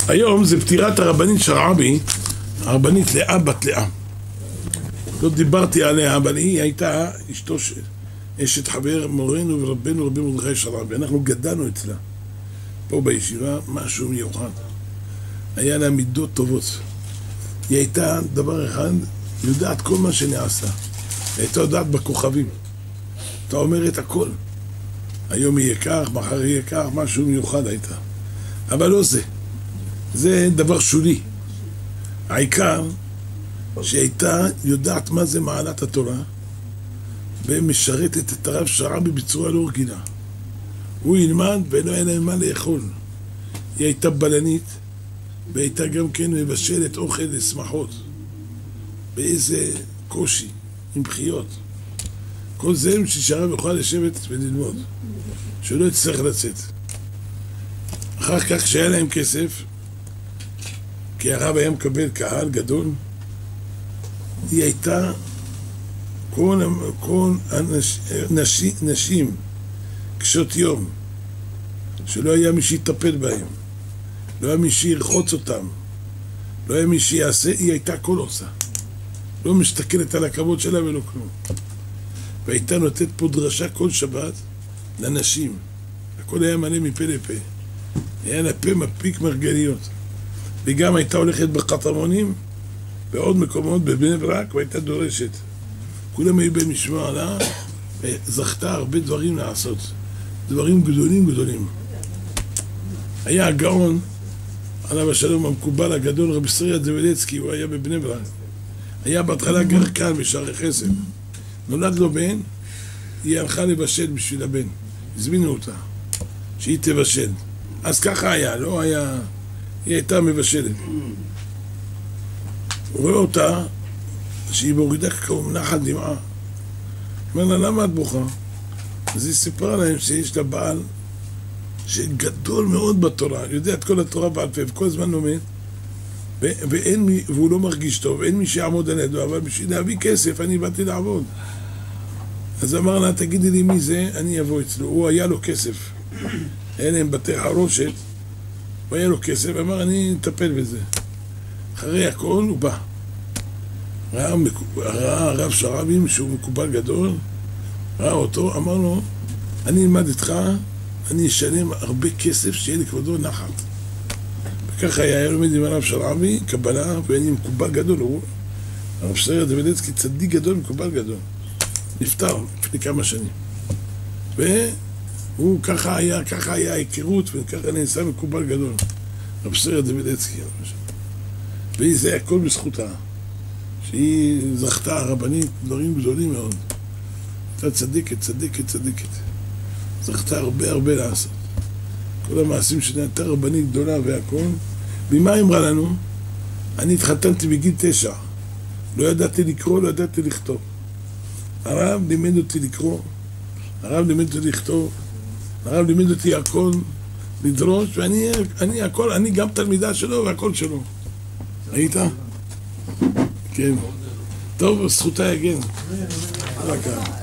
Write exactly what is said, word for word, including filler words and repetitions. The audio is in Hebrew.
היום זה פטירת הרבנית שרעבי, הרבנית לאה בת לאה. לא דיברתי עליה, אבל היא הייתה אשתו של אשת חבר מורנו ורבנו רבי מרדכי שרעבי. אנחנו גדלנו אצלה פה בישיבה, משהו מיוחד. היה לה מידות טובות. היא הייתה דבר אחד, יודעת כל מה שנעשה. היא הייתה יודעת בכוכבים. אתה אומר את הכל. היום יהיה כך, מחר יהיה כך, משהו מיוחד הייתה. אבל לא זה. זה דבר שולי. העיקר שהייתה יודעת מה זה מעלת התורה ומשרתת את הרב שרעבי בצורה לא רגילה. הוא ילמד ולא היה להם מה לאכול. היא הייתה בלנית והייתה גם כן מבשלת אוכל לשמחות. באיזה קושי, עם בחיות. כל זה שהרב יוכל לשבת וללמוד, שלא יצטרך לצאת. אחר כך שהיה להם כסף, כי הרב היה מקבל קהל גדול, היא הייתה כל, כל הנש, נשים, נשים קשות יום, שלא היה מי שיטפל בהם, לא היה מי שירחוץ אותם, לא היה מי שיעשה, היא הייתה כל עושה. לא מסתכלת על הכבוד שלה ולא כלום. והייתה נותנת פה דרשה כל שבת לנשים. הכל היה מלא מפה לפה. היה לה פה מפיק מרגליות. וגם הייתה הולכת בחטמונים בעוד מקומות בבני ברק והייתה דורשת. כולם היו במשמע לה וזכתה הרבה דברים לעשות. דברים גדולים גדולים. היה הגאון עליו השלום המקובל הגדול רבי סריה זבלצקי, הוא היה בבני ברק. היה בהתחלה גר כאן בשערי חסד. נולד לו בן, היא הלכה לבשל בשביל הבן. הזמינו אותה, שהיא תבשל. אז ככה היה, לא היה... היא הייתה מבשלת. הוא רואה אותה, שהיא מורידה כמו נחת דמעה. אומר לה, למה את בוכה? אז היא סיפרה להם שיש לה בעל שגדול מאוד בתורה, יודע את כל התורה בעל פה, וכל הזמן לומד, ואין מי, והוא לא מרגיש טוב, אין מי שיעמוד על ידו, אבל בשביל להביא כסף אני באתי לעבוד. אז אמר לה, תגידי לי מי זה, אני אבוא אצלו. הוא היה לו כסף, היה להם בתי חרושת, הוא היה לו כסף, אמר, אני אטפל בזה. אחרי הכל הוא בא. ראה, ראה הרב שרעבי, שהוא מקובל גדול, ראה אותו, אמר לו, אני אלמד איתך, אני אשלם הרבה כסף שיהיה לכבודו נחת. וככה היה, היה לומד עם הרב שרעבי, קבלה, ואני מקובל גדול, הוא, הרב סריה זבלצקי, צדיק גדול, מקובל גדול. נפטר לפני כמה שנים. והוא ככה היה, ככה היה היכרות, וככה נעשה מקובל גדול. הרב סריה זבלצקי. וזה הכל בזכותה. שהיא זכתה הרבנית, דברים גדולים מאוד. הייתה צדיקת, צדיקת, צדיקת. זכתה הרבה הרבה לעשות. כל המעשים שלה הייתה רבנית גדולה והכל. ומה היא אמרה לנו? אני התחתנתי בגיל תשע. לא ידעתי לקרוא, לא ידעתי לכתוב. הרב לימד אותי לקרוא, הרב לימד אותי לכתוב, הרב לימד אותי הכל לדרוש, ואני אני, הכל, אני גם תלמידה שלו והכל שלו. ראית? כן. טוב, זכותה יגן.